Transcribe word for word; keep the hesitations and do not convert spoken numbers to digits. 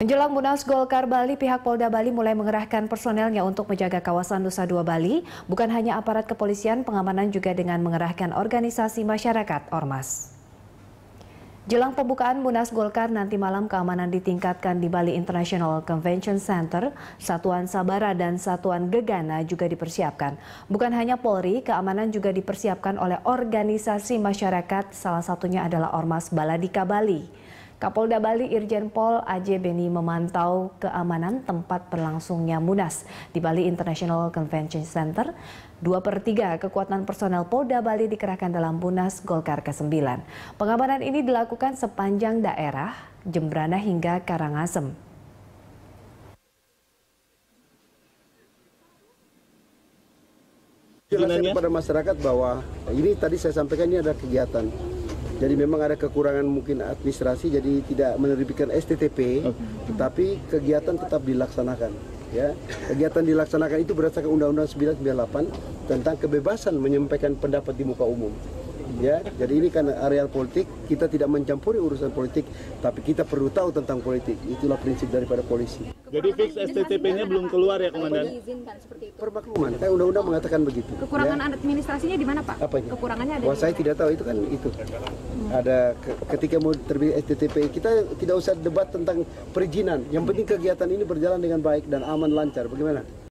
Menjelang Munas Golkar Bali, pihak Polda Bali mulai mengerahkan personelnya untuk menjaga kawasan Nusa Dua Bali. Bukan hanya aparat kepolisian, pengamanan juga dengan mengerahkan organisasi masyarakat Ormas. Jelang pembukaan Munas Golkar nanti malam, keamanan ditingkatkan di Bali International Convention Center. Satuan Sabara dan Satuan Gegana juga dipersiapkan. Bukan hanya Polri, keamanan juga dipersiapkan oleh organisasi masyarakat, salah satunya adalah Ormas Baladika Bali. Kapolda Bali Irjen Pol A J Beni memantau keamanan tempat berlangsungnya Munas di Bali International Convention Center. Dua per tiga kekuatan personel Polda Bali dikerahkan dalam Munas Golkar ke sembilan. Pengamanan ini dilakukan sepanjang daerah Jembrana hingga Karangasem. Jelaskan kepada masyarakat bahwa ini tadi saya sampaikan ini ada kegiatan. Jadi memang ada kekurangan mungkin administrasi, jadi tidak menerbitkan S T T P, tetapi kegiatan tetap dilaksanakan. Ya, kegiatan dilaksanakan itu berdasarkan Undang-Undang sembilan sembilan delapan tentang kebebasan menyampaikan pendapat di muka umum. Ya, jadi ini kan areal politik, kita tidak mencampuri urusan politik, tapi kita perlu tahu tentang politik. Itulah prinsip daripada polisi. Jadi fix S T T P-nya belum keluar ya, Komandan? Permakluman, kan undang-undang mengatakan begitu. Kekurangan ya. Administrasinya di mana, Pak? Apanya? Kekurangannya ada. Wah, saya tidak tahu, itu kan itu. Hmm. Ada ke, ketika mau terbit S T T P, kita tidak usah debat tentang perizinan. Yang penting kegiatan ini berjalan dengan baik dan aman lancar. Bagaimana?